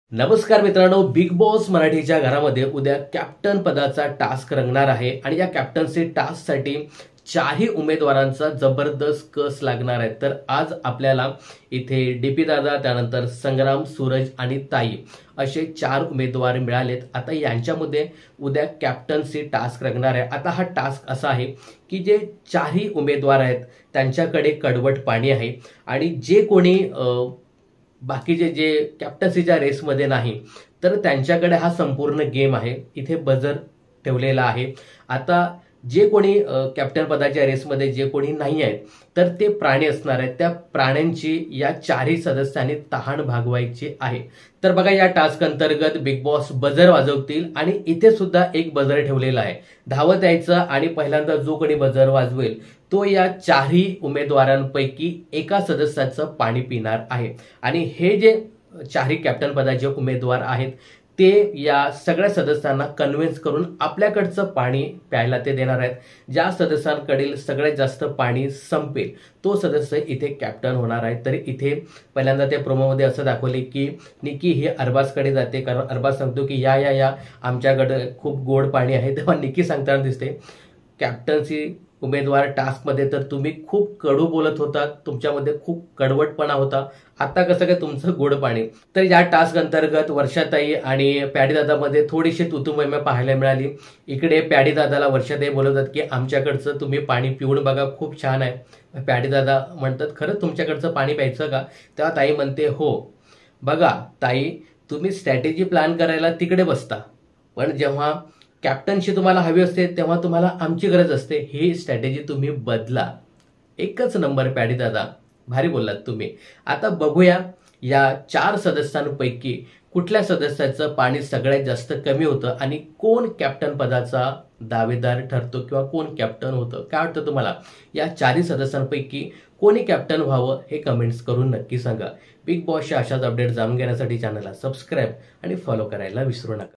नमस्कार मित्रांनो, big boss मराठीच्या घरामध्ये उद्या कॅप्टन पदाचा टास्क रंगणार आहे आणि या कॅप्टन्सी टास्कसाठी चारही उमेदवारांचा जबरदस्त कस लागणार आहे। तर आज आपल्याला इथे डीपी दादा, त्यानंतर संग्राम, सूरज आणि ताई असे चार उमेदवार मिळालेत। आता यांच्यामध्ये उद्या कॅप्टन्सी टास्क रंगणार आहे। आता हा टास्क असा आहे की जे चारही उमेदवार आहेत त्यांच्याकडे कडवट पाणी आहे आणि जे कोणी बाकीचे जे कॅप्टन्सीच्या रेसमध्ये नाही तर त्यांच्याकडे हा संपूर्ण गेम आहे। इथे बजर ठेवलेला आहे। आता जे कोणी कॅप्टन पदाच्या रेसमध्ये जे कोणी नाही आहेत तर ते प्राणी असणार आहेत। त्या प्राण्यांची या चारही सदस्यांनी तहान भागवायची आहे। तर बघा, या टास्क अंतर्गत बिग बॉस बजर वाजवतील आणि इथे सुद्धा एक बजर ठेवलेला आहे। धावत यायचं आणि पहिल्यांदा जो कोणी बजर वाजवेल तो या चारही उमेदवारांपैकी एका सदस्याचं पाणी पिणार आहे। आणि हे जे चारही कॅप्टन पदाचे उमेदवार आहेत ते या सगळ्या सदस्यांना कन्व्हिन्स करून आपल्याकडचं पाणी प्यायला ते देणार आहेत। ज्या सदस्यांकडील सगळ्यात जास्त पाणी संपेल तो सदस्य इथे कॅप्टन होणार आहे। तर इथे पहिल्यांदा त्या प्रोमोमध्ये असं दाखवले की निकी ही अरबाजकडे जाते, कारण अरबाज सांगतो की या या या आमच्याकडे खूप गोड पाणी आहे। तेव्हा निकी सांगताना दिसते कॅप्टन्सी उमेदवार टास्कमध्ये तर तुम्ही खूप कडू बोलत होता, तुमच्यामध्ये खूप कडवटपणा होता, आता कसं काय तुमचं गोड पाणी। तर या टास्क अंतर्गत वर्षाताई आणि पॅडी दादामध्ये थोडीशी तुतुमैमे पाहायला मिळाली। इकडे पॅडी दादाला वर्षाताई बोलवतात की आमच्याकडचं तुम्ही पाणी पिऊन बघा, खूप छान आहे। पॅडी दादा म्हणतात खरंच तुमच्याकडचं पाणी प्यायचं का? तेव्हा ताई म्हणते हो बघा ताई, तुम्ही स्ट्रॅटेजी प्लॅन करायला तिकडे बसता, पण जेव्हा कॅप्टनशी तुम्हाला हवी असते तेव्हा तुम्हाला आमची गरज असते। ही स्ट्रॅटेजी तुम्ही बदला। एकच नंबर पॅडी दादा, भारी बोललात तुम्ही। आता बघूया या चार सदस्यांपैकी कुठल्या सदस्याचं पाणी सगळ्यात जास्त कमी होतं आणि कोण कॅप्टन पदाचा दावेदार ठरतो किंवा कोण कॅप्टन होतं। काय वाटतं तुम्हाला? या चारही सदस्यांपैकी कोणी कॅप्टन व्हावं हे कमेंट्स करून नक्की सांगा। बिग बॉसच्या अशाच अपडेट जाणून घेण्यासाठी चॅनलला सबस्क्राईब आणि फॉलो करायला विसरू नका।